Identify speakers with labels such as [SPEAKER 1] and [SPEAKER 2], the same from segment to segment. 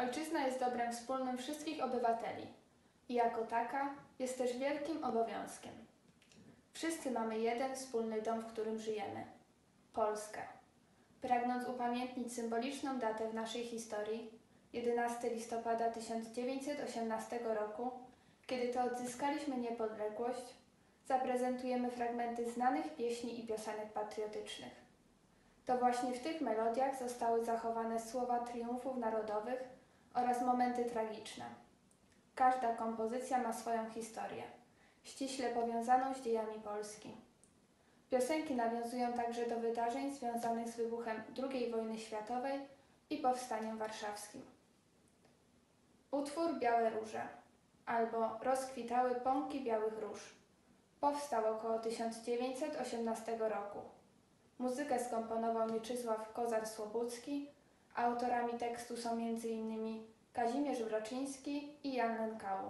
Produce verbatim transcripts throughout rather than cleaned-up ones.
[SPEAKER 1] Ojczyzna jest dobrem wspólnym wszystkich obywateli i jako taka jest też wielkim obowiązkiem. Wszyscy mamy jeden wspólny dom, w którym żyjemy – Polskę. Pragnąc upamiętnić symboliczną datę w naszej historii, jedenastego listopada tysiąc dziewięćset osiemnastego roku, kiedy to odzyskaliśmy niepodległość, zaprezentujemy fragmenty znanych pieśni i piosenek patriotycznych. To właśnie w tych melodiach zostały zachowane słowa triumfów narodowych oraz momenty tragiczne. Każda kompozycja ma swoją historię, ściśle powiązaną z dziejami Polski. Piosenki nawiązują także do wydarzeń związanych z wybuchem drugiej wojny światowej i powstaniem warszawskim. Utwór Białe Róże albo Rozkwitały pąki białych róż powstał około tysiąc dziewięćset osiemnastego roku. Muzykę skomponował Mieczysław Kozar-Słobucki, a autorami tekstu są między innymi Kazimierz Wroczyński i Jan Lękału.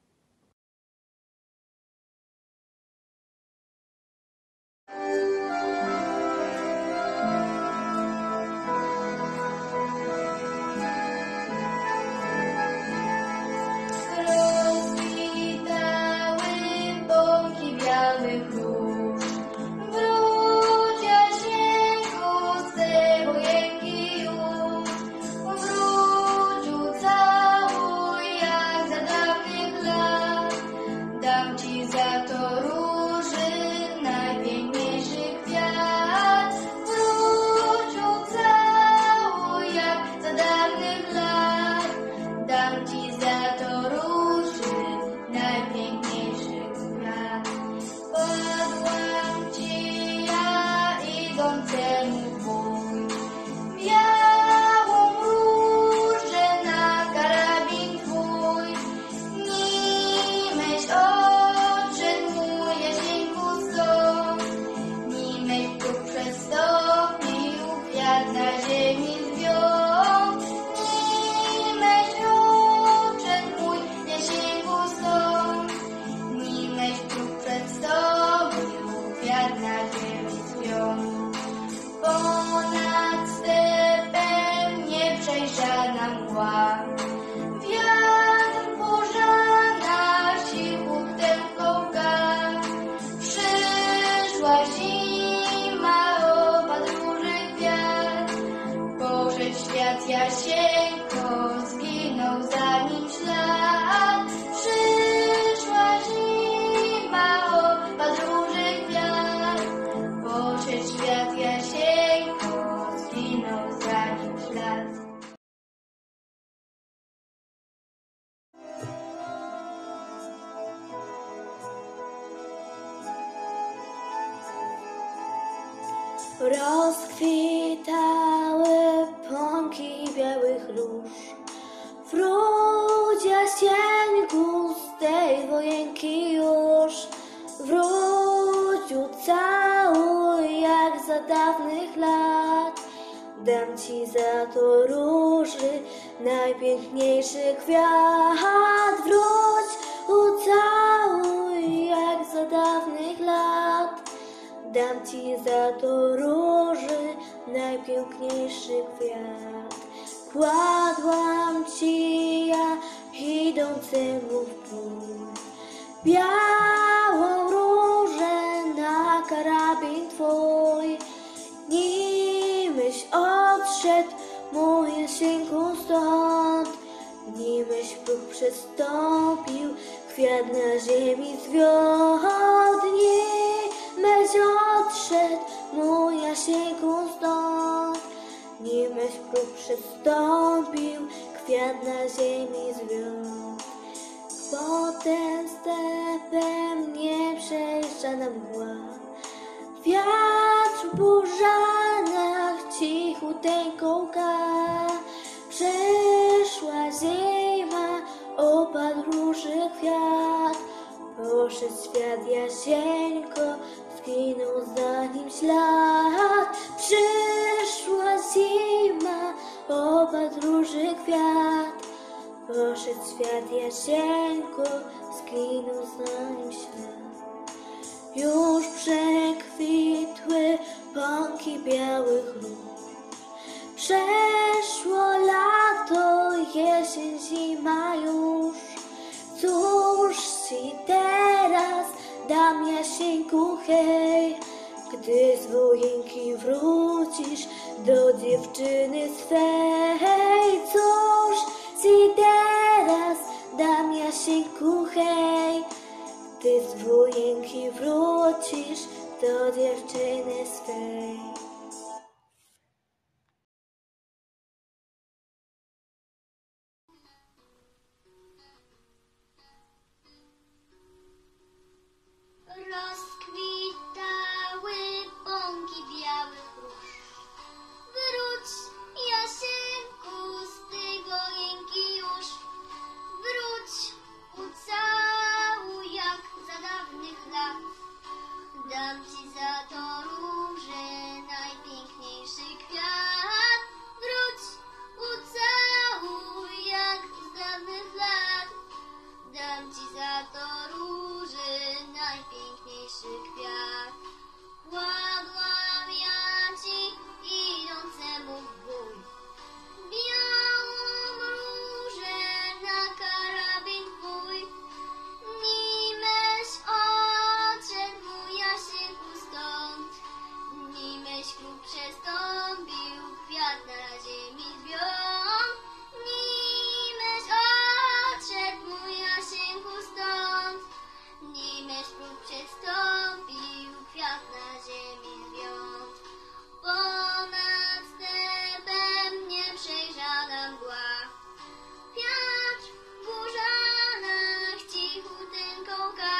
[SPEAKER 2] Jasieńko, zginął za nim ślad. Przyszła zima, opadł róży kwiat. Poszedł świat Jasieńko, zginął za nim ślad.
[SPEAKER 3] Rozkwitały pąki białych róż, wróć Jasieńku z tej wojenki już, wrócił cały jak za dawnych lat. Dam ci za to róży najpiękniejszy kwiat, wróć ucałuj jak za dawnych lat. Dam ci za to róży najpiękniejszy kwiat. Kładłam ci ja idącemu w pół białą różę na karabin twój. Nimeś odszedł, mój Jasieńku, stąd, nimeś próg przestąpił, kwiat na ziemi zwiódł. Nimeś odszedł, mój Jasieńku, stąd, nimeś próg przestąpił, kwiat na ziemi zwiódł. Potem stepem nie przejrzana mgła, wiatr w burzanach cichuteńko łka. Przyszła zima, opadł róży kwiat. Poszedł świat Jasieńko, zginął za nim ślad. Przyszła zima, opadł róży kwiat. Poszedł świat Jasieńko, zginął za nim ślad. Już przekwitły pąki białych róż, przeszło lato, jesień zima już. Cóż ci teraz dam, Jasieńku, hej, gdy z wojenki wrócisz do dziewczyny swej. Cóż ci teraz dam, Jasieńku, hej, gdy z wojenki wrócisz do dziewczyny swej.
[SPEAKER 2] Rozkwitały bąki białych róż. Wróć, Jasieńku, z tej wojenki już. Wróć, ucałuj jak za dawnych lat. Dam ci za to róże najpiękniejszy kwiat. Wróć, ucałuj jak z dawnych lat. Dam ci za to róże najpiękniejszy kwiat. Kładłam ja ci idącemu w bój białą różę na karabin twój. Nimeś odszedł, mój Jasieńku, stąd, nimeś klub przestąpił, kwiat na ziemi zwiął. Nimeś odszedł, mój Jasieńku, stąd, nimeś klub przestąpił, kwiat na ziemi zwiął. Ponad stepem nieprzejrzana mgła, wiatr w górzanach cichutynką ka.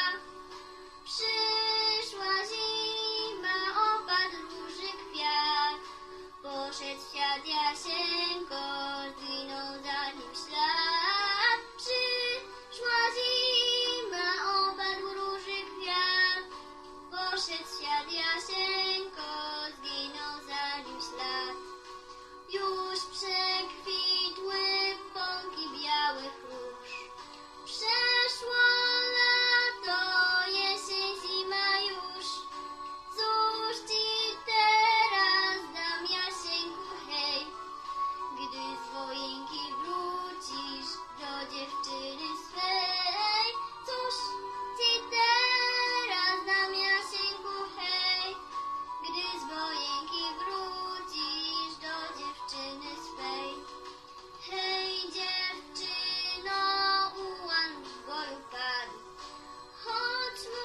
[SPEAKER 2] Przyszła zima, opadł róży kwiat, poszedł w świat Jasieńko, zginął za nim ślad. Przyszła zima, opadł róży kwiat, poszedł w świat Jasieńko, zginął za nim ślad. Już przekwitły bąki białych róż. Przeszło lato, jesień, zima już. Cóż ci teraz dam, Jasieńku, hej, gdy z wojenki wrócisz do dziewczyny swej. Cóż ci teraz dam, Jasieńku, hej, gdy z wojenki wrócisz do dziewczyny swej. Hej, dziewczyno, ułan w boju padł, choć mu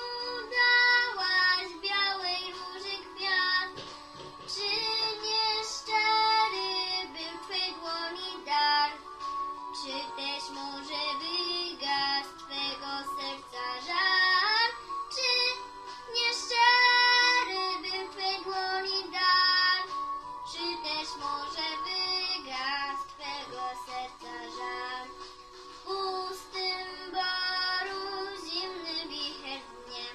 [SPEAKER 2] dałaś białej róży kwiat. Czy nie szczery był twej dłoni dar? Czy też może wygasł twego serca żar? Czy nie szczery był twej dłoni dar? Czy też może wygasł twego serca żar? W pustym boru zimny wicher dnie,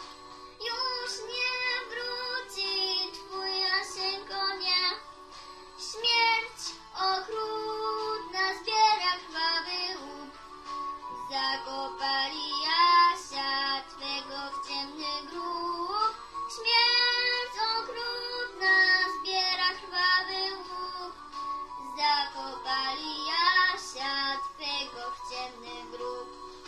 [SPEAKER 2] już nie wróci twój Jasieńko, nie. Śmierć okrutna zbiera krwawy łup, zakopali Jasia twego w ciemny grób. Śmierć okrutna zbiera krwawy łup, zakopali Jasia twego w ciemny grób.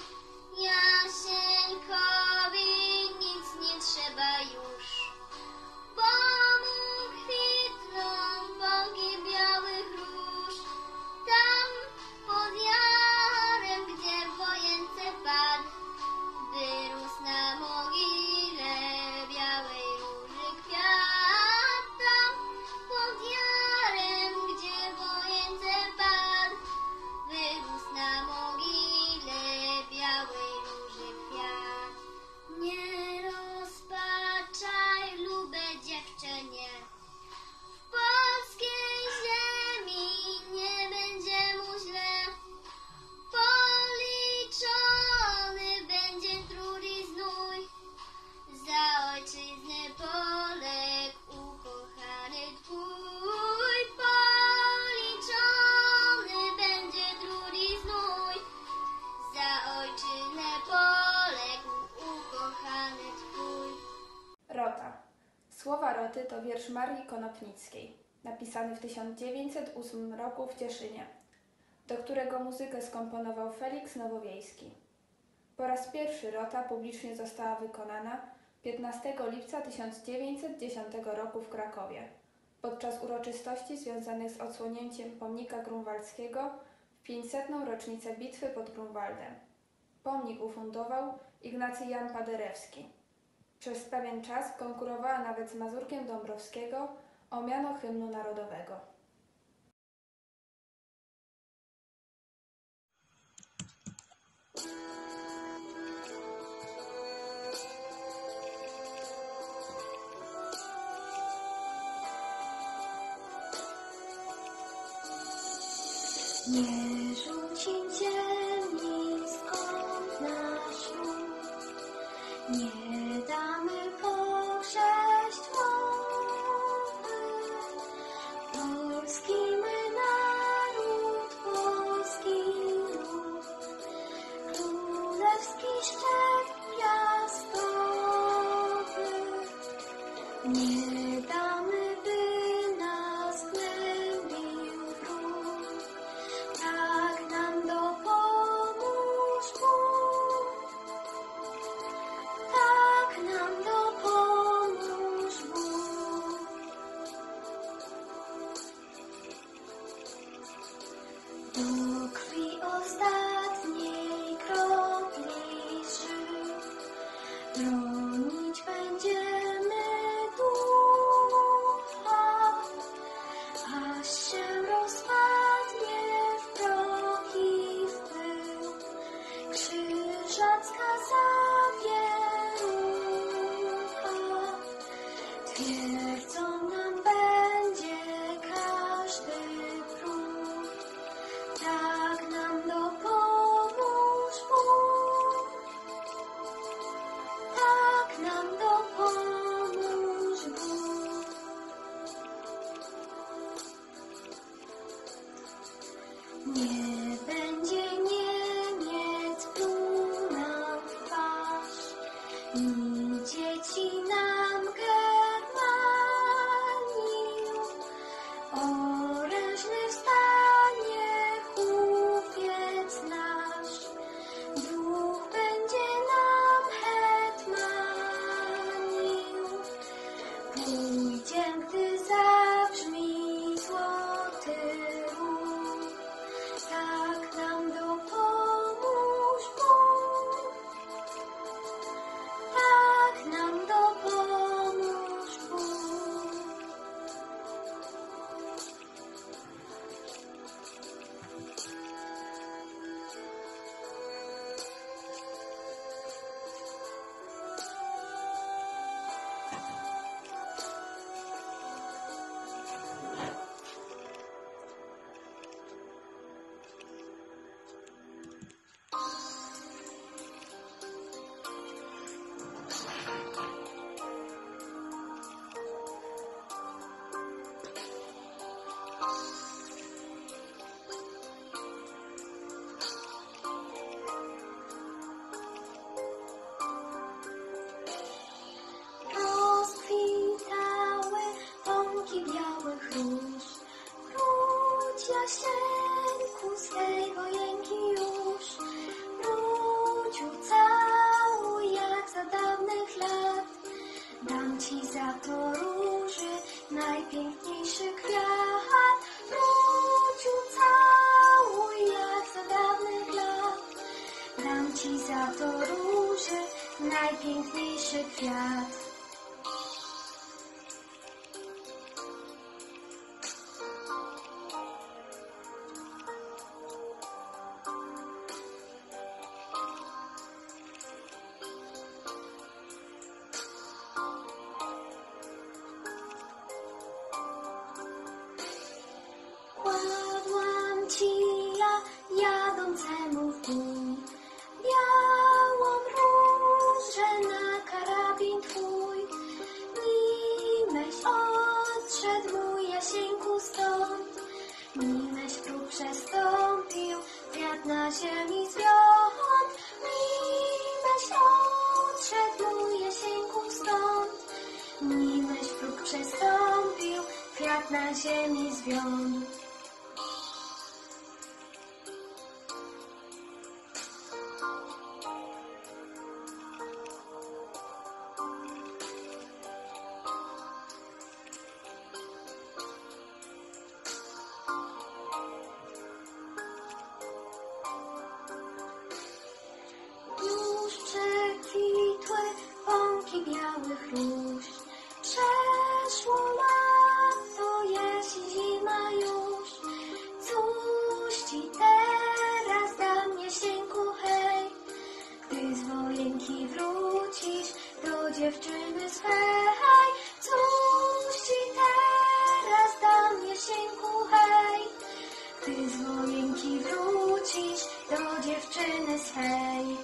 [SPEAKER 2] Jasieńkowi nic nie trzeba już, bo mu kwitną bąki białych róż. Tam pod jarem, gdzie w wojence padł, wyrósł na mogile białej róży kwiat. Tam pod jarem, gdzie w wojence padł, wyrósł na mogile białej róży kwiat. Nie rozpaczaj, lube dziewczynie, w polskiej ziemi nie będzie mu źle. Policzony będzie trud i znój, za ojczyznę poległ ukochany twój. Policzony będzie trud i znój, za ojczyznę poległ ukochany twój.
[SPEAKER 1] Rota. Słowa Roty to wiersz Marii Konopnickiej, napisany w tysiąc dziewięćset ósmym roku w Cieszynie. do którego muzykę skomponował Feliks Nowowiejski. Po raz pierwszy rota publicznie została wykonana piętnastego lipca tysiąc dziewięćset dziesiątego roku w Krakowie, podczas uroczystości związanych z odsłonięciem pomnika grunwaldzkiego w pięćsetną rocznicę bitwy pod Grunwaldem. Pomnik ufundował Ignacy Jan Paderewski. Przez pewien czas konkurowała nawet z Mazurkiem Dąbrowskiego o miano hymnu narodowego.
[SPEAKER 3] Nie rzuci ziemi skąd nasz lud, nie damy pokrześć mowy. Polski my naród, polski lud, królewski szczep piastowy. Nie damy, by nas gnębił wróg. Tak nam dopomóż Bóg, tak nam dopomóż Bóg. Do krwi ostatniej kropli żył, bronić będziemy ducha, aż się rozpadnie w proch i w pył krzyżacka zawierucha. Twierdzą nam będzie każdy próg, tak nam dopomóż Bóg, tak nam dopomóż Bóg. Nie będzie Niemiec pluł nam w twarz, ni dzieci nam Germaniu. Orężny wstanie chłopiec nasz, duch będzie nam hetmanił. Pójdziem, gdy zabrzmi złoty róg, tak nam dopomóż Bóg, tak nam dopomóż Bóg. Rozkwitały pąki białych róż, wróć Jasieńku z tej wojenki już. Wróć, ucałuj jak za dawnych lat, dam ci za to róży najpiękniejszy kwiat. Wróć, ucałuj jak za dawnych lat, dam ci za to róży najpiękniejszy kwiat. Kładłam ci ja jadącemu w bój białą różę na karabin twój. Nimeś odszedł mój Jasieńku stąd, nimeś próg przestąpił, wiatr na ziemi zwiąd. Nimeś odszedł mój Jasieńku stąd, nimeś próg przestąpił, kwiat na ziemi zwiąd. dziewczyny swej. Cóż ci teraz dam, Jesieńku, hej? Ty z wojenki wrócisz do dziewczyny swej.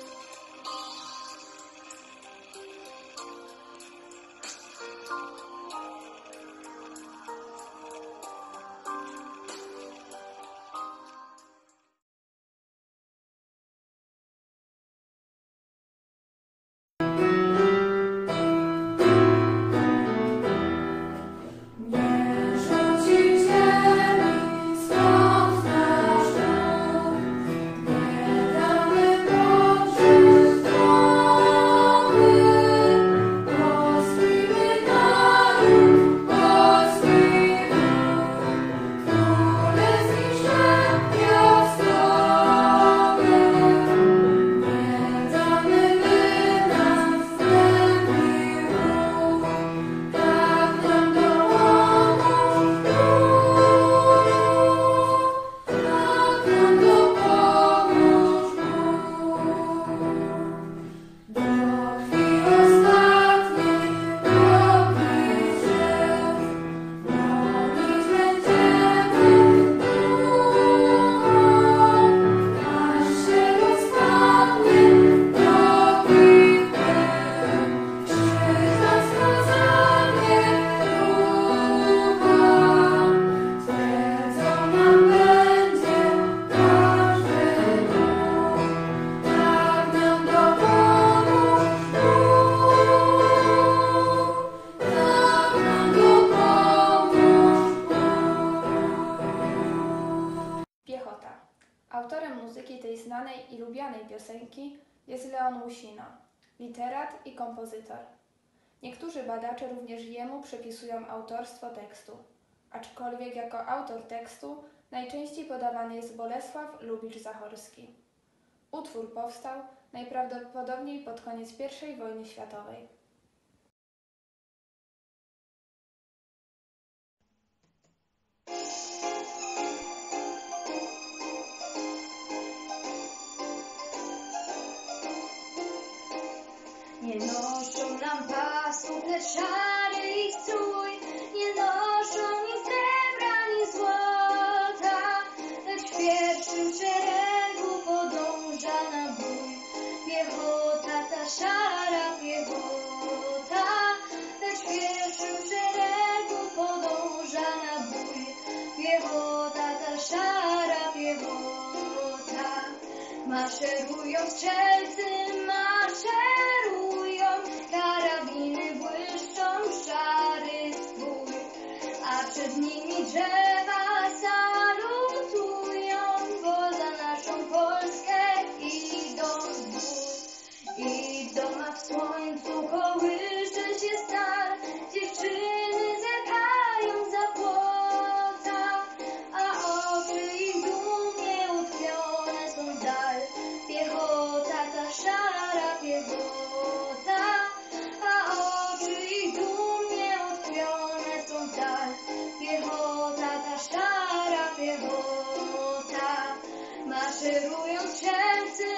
[SPEAKER 1] Autorem muzyki tej znanej i lubianej piosenki jest Leon Łusina, literat i kompozytor. Niektórzy badacze również jemu przypisują autorstwo tekstu, aczkolwiek jako autor tekstu najczęściej podawany jest Bolesław Lubicz-Zachorski. Utwór powstał najprawdopodobniej pod koniec pierwszej wojny światowej.
[SPEAKER 3] Nie noszą lampasów, lecz szary ich strój. Nie noszą ni srebra, ni złota, lecz w pierwszym szeregu podąża na bój. Piechota, ta szara piechota, lecz w pierwszym szeregu podąża na bój. Piechota, ta szara piechota. Maszerują strzelcy, maszerują, karabiny błyszczą, szary strój, a przed nimi drzewa salutują, bo za naszą Polskę idą w bój. Idą, a w słońcu kołysze się stal, dziewczyny zerkają za płota, a oczy ich dumnie utkwione są w dal. Piechota, ta szara piechota, a oczy ich dumnie utkwione są w dal. Piechota, ta szara piechota. Maszerują strzelcy,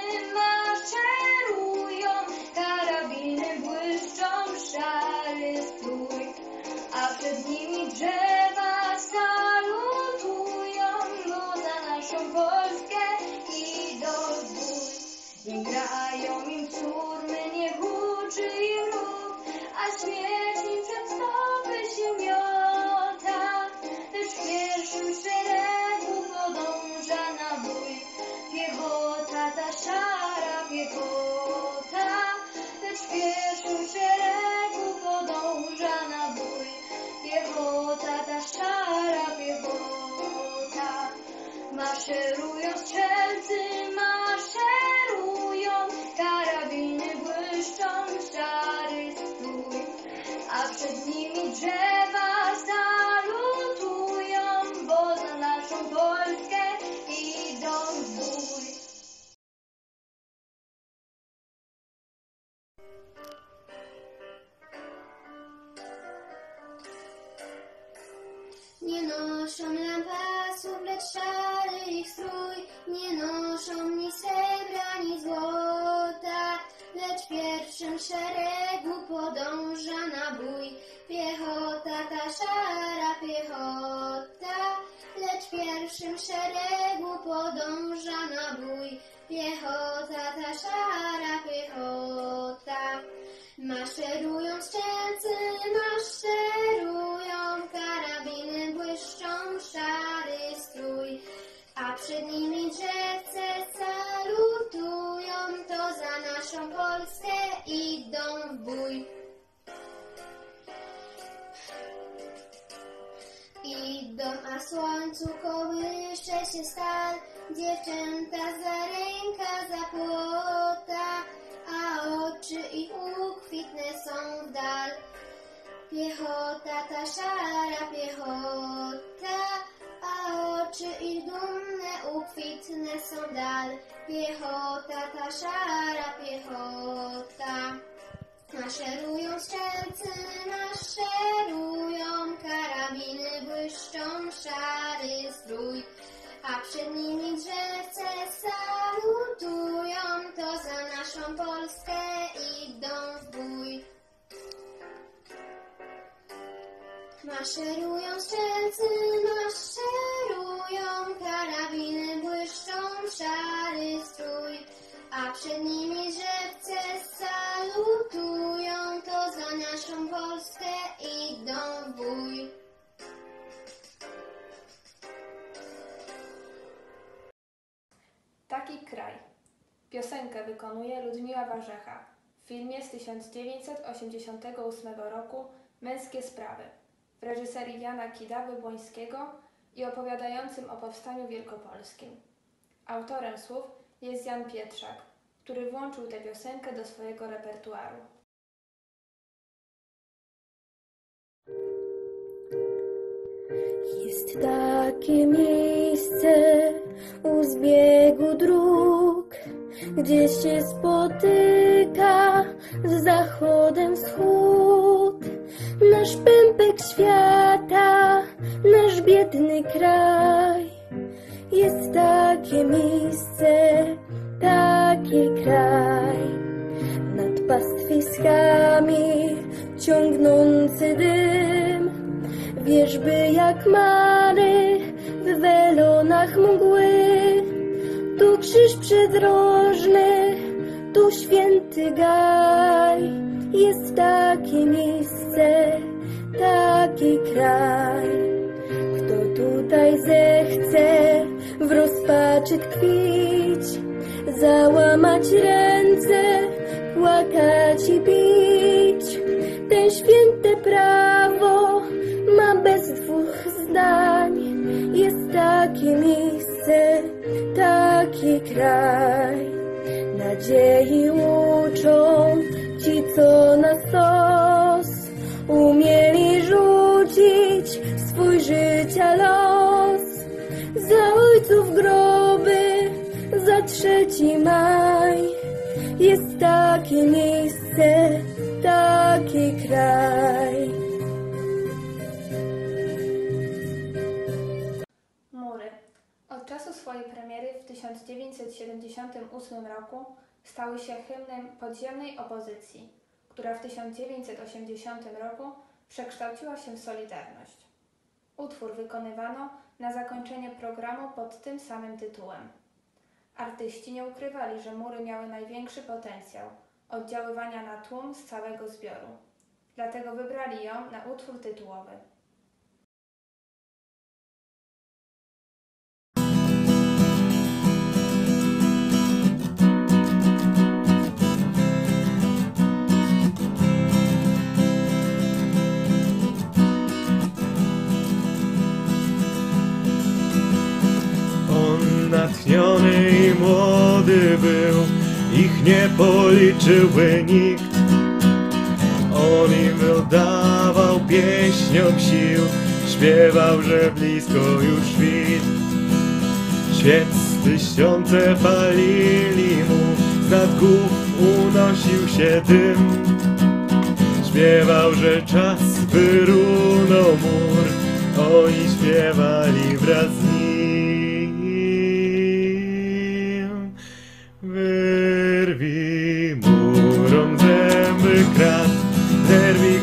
[SPEAKER 3] maszerują, karabiny błyszczą, szary strój, a przed nimi drzewa salutują, bo za naszą Polskę idą w bój. Nie grają im córmy, nie huczy im róg, a śmierć im przed stopy się miota, lecz w pierwszym szeregu podąża na bój. Piechota, ta szara piechota, lecz w pierwszym szeregu podąża na bój. Piechota, ta szara piechota. Maszerują strzelcy, maszerują, karabiny błyszczą, szary strój, a przed nimi drzewa salutują, bo za naszą Polskę idą w bój.
[SPEAKER 2] Nie noszą lampasów, lecz szary ich strój. Nie noszą ni srebra, ni złota, lecz w pierwszym szeregu podąża na bój. Piechota ta szara piechota, lecz w pierwszym szeregu podąża na bój. Piechota ta szara piechota. Maszerują strzelcy, maszerują, karabiny błyszczą, szary strój, a przed nimi drzewce salutują, to za naszą Polskę idą w bój. Idą, a słońcu kołysze się stal, dziewczęta za ręka zapłota, a oczy ich ukwitne są w dal. Piechota ta szara piechota, a oczy ich dumne ukwitne są w dal. Piechota ta szara piechota. Maszerują strzelcy, maszerują, karabiny błyszczą, szary strój, a przed nimi drzewce salutują, to za naszą Polskę idą w bój. Maszerują strzelcy, maszerują, karabiny błyszczą, szary strój, a przed nimi drzewce salutują, to za naszą Polskę idą w bój.
[SPEAKER 1] Taki kraj. Piosenkę wykonuje Ludmiła Warzecha w filmie z tysiąc dziewięćset osiemdziesiątego ósmego roku Męskie sprawy w reżyserii Jana Kidawy-Błońskiego i opowiadającym o powstaniu wielkopolskim. Autorem słów jest Jan Pietrzak, który włączył tę piosenkę do swojego repertuaru.
[SPEAKER 3] Jest takie miejsce u zbiegu dróg, gdzie się spotyka z zachodem wschód. Nasz pępek świata, nasz biedny kraj. Jest takie miejsce, taki kraj. Nad pastwiskami ciągnący dym, wierzby jak mary w welonach mgły. Tu krzyż przydrożny, tu święty gaj. Jest takie miejsce, taki kraj. Kto tutaj zechce w rozpaczy tkwić, załamać ręce, płakać i bić, ten święte prawo ma bez dwóch zdań. Jest takie miejsce, taki kraj. Nadziei uczą ci, co na stos umieli rzucić swój życia los. Za ojców groby, za trzeci maj. Jest takie miejsce, taki kraj.
[SPEAKER 1] Mury. Od czasu swojej premiery w tysiąc dziewięćset siedemdziesiątym ósmym roku stały się hymnem podziemnej opozycji, która w tysiąc dziewięćset osiemdziesiątym roku przekształciła się w Solidarność. Utwór wykonywano na zakończenie programu pod tym samym tytułem. Artyści nie ukrywali, że mury miały największy potencjał oddziaływania na tłum z całego zbioru. Dlatego wybrali ją na utwór tytułowy.
[SPEAKER 4] Natchniony i młody był, ich nie policzyły nikt. On im oddawał pieśniom sił, śpiewał, że blisko już świt. Świec tysiące palili mu, z nad głów unosił się dym. Śpiewał, że czas wyrunął mur, oni śpiewali wraz z nim. Wyrwij murom zęby krat,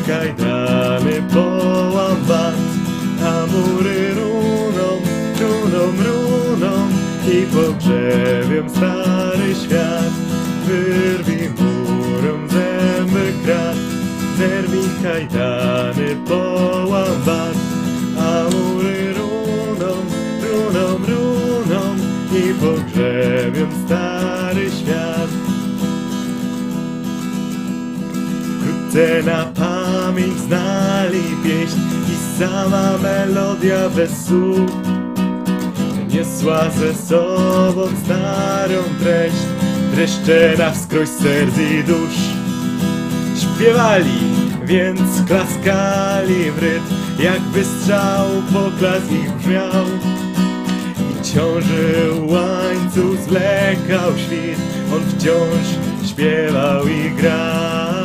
[SPEAKER 4] kajdany połamać, a mury runą, runą, runą i pogrzebią stary świat. Wyrwij murom zęby krat, zerwij kajdany połamać, a mury runą, runą, runą i pogrzebią stary świat. Wkrótce na pamięć znali pieśń i sama melodia bez słów niosła ze sobą starą treść, dreszcze na wskroś serc i dusz. Śpiewali, więc klaskali w rytm, jakby strzał poklask ich brzmiał. I ciążył łańcuch, zwlekał świt, on wciąż śpiewał i grał.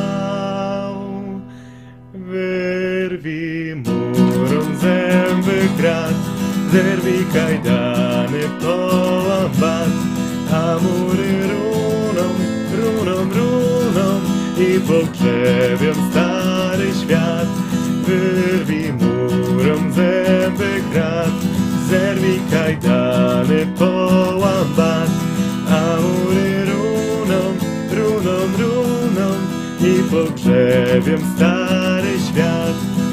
[SPEAKER 4] Wyrwij murom zęby krat, zerwij kajdany połamać, a mury runą, runą, runą i pogrzebią stary świat. Wyrwij murom zęby krat, zerwij kajdany połamać, a mury runą, runą, runą i pogrzebią stary świat.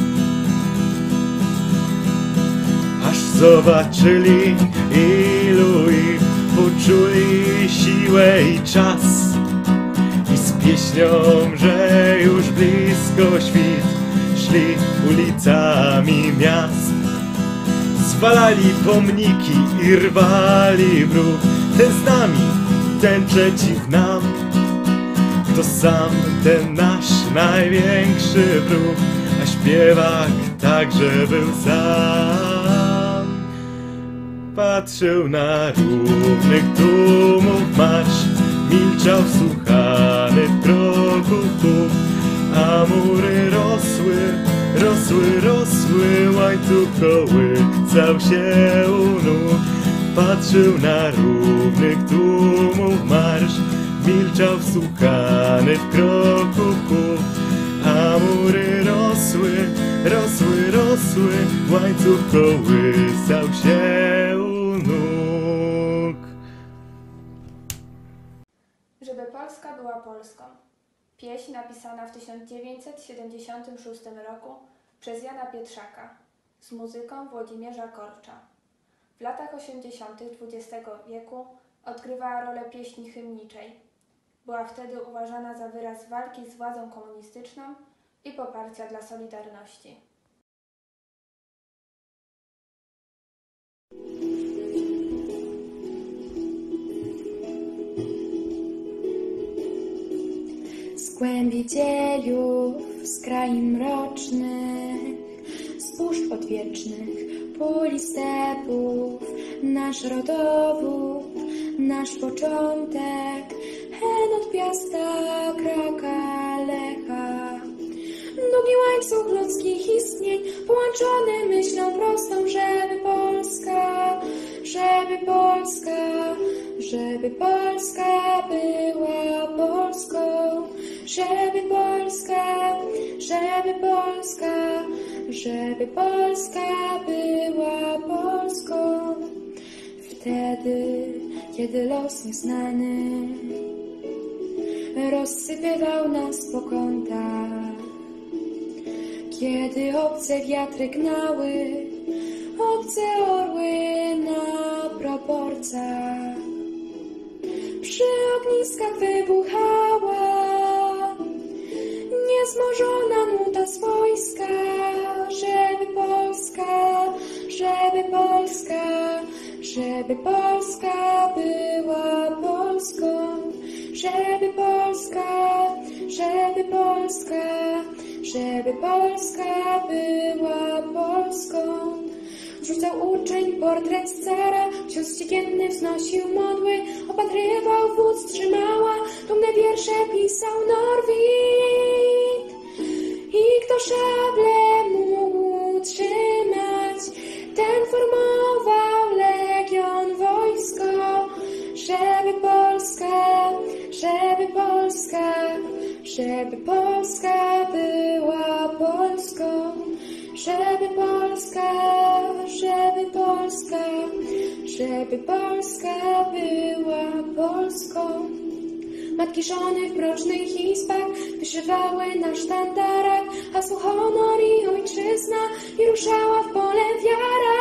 [SPEAKER 4] Aż zobaczyli, ilu ich, poczuli siłę i czas, i z pieśnią, że już blisko świt, szli ulicami miast. Zwalali pomniki i rwali w ruch, ten z nami, ten przeciw nam. To sam ten nasz największy wróg, a śpiewak także był sam. Patrzył na równych tłumów marsz, milczał wsłuchany w kroków puk, a mury rosły, rosły, rosły, łańcuch kołysał się u nóg. Patrzył na równych tłumów marsz, milczał wsłuchany w kroków puk, a mury rosły, rosły, rosły, łańcuch kołysał się u nóg.
[SPEAKER 1] Żeby Polska była Polską. Pieśń napisana w tysiąc dziewięćset siedemdziesiątym szóstym roku przez Jana Pietrzaka z muzyką Włodzimierza Korcza. W latach osiemdziesiątych dwudziestego wieku odgrywała rolę pieśni hymniczej. Była wtedy uważana za wyraz walki z władzą komunistyczną i poparcia dla Solidarności.
[SPEAKER 5] Z głębi dziejów, z krain mrocznych, z puszcz odwiecznych, pól i stepów, nasz rodowód, nasz początek, hen od Piasta, Kraka, Lecha. Długi łańcuch ludzkich istnień, połączony myślą prostą, żeby Polska, żeby Polska, żeby Polska była Polską, żeby Polska, żeby Polska, żeby Polska była Polską. Wtedy, kiedy los nieznany rozsypywał nas po kątach, kiedy obce wiatry gnały, obce orły na proporcjach, przy ogniskach wybuchała niezmożona nuta swojska, żeby Polska, żeby Polska, żeby Polska była Polską, żeby Polska, żeby Polska, żeby Polska była Polską. Rzucał uczeń portret z cara, ksiądz ściekienny wznosił modły, opatrywał wódz, trzymała, dumne wiersze pisał Norwid. I kto szable mógł trzymać, ten formował legion, wojsko, żeby Polska, żeby Polska, żeby Polska Polska była Polską, żeby Polska, żeby Polska, żeby Polska była Polską. Matki żony w mrocznych izbach wyszywały na sztandarach hasło honor i ojczyzna i ruszała w pole wiara.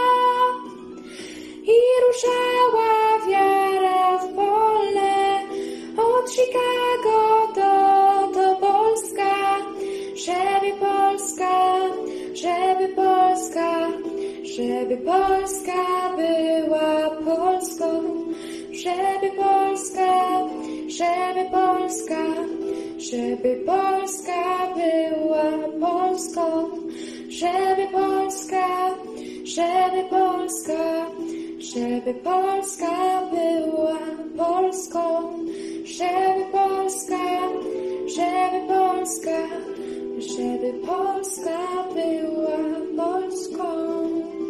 [SPEAKER 5] I ruszała wiara w pole od Chicago do, do Polska, żeby Polska, żeby Polska, żeby Polska była Polską, żeby Polska, żeby Polska, żeby Polska była Polską, żeby Polska, żeby Polska, żeby Polska była Polską, żeby Polska, żeby Polska, żeby Polska była Polską.